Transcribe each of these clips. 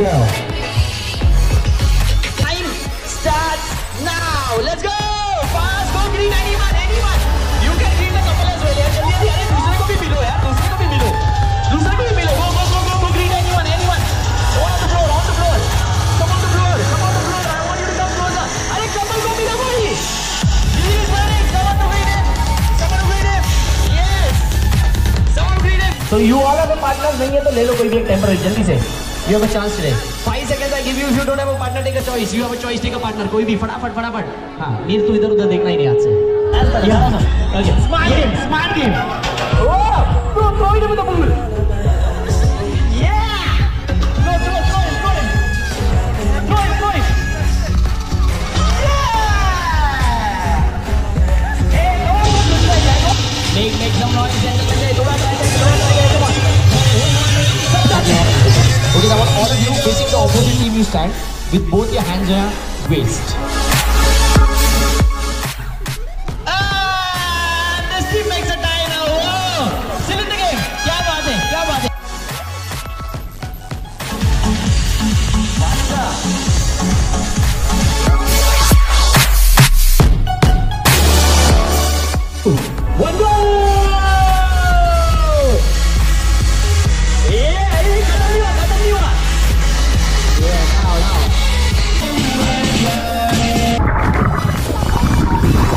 go. Time starts now. Let's go. Fast. Go green. Anyone. You can green the couple as well. यार जल्दी जल्दी. अरे दूसरे को भी मिलो यार. दूसरे को भी मिलो. Go green. Anyone. On the floor. Come on the floor. I want you to come closer. अरे couple को मिलो भाई. He is running. Someone to greet him. Yes. Someone to greet him. So you all have a partner. नहीं है तो ले लो कोई भी एक temporary जल्दी से. You have a chance today. 5 seconds I give you. If you don't have a partner, take a choice. You have a choice. Take a partner. कोई भी फटाफट. हाँ, नीर तू इधर उधर देखना ही नहीं आज से. Yeah. Okay. Smart game. Oh, throw it with the ball. Yeah. Throw him. Yeah. Hey, make some noise. Okay, now all of you facing the opposite team, you stand with both your hands on your waist. This team makes a tie now. Whoa. Still in the game. क्या बात है. One goal.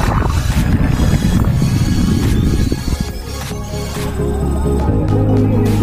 Go.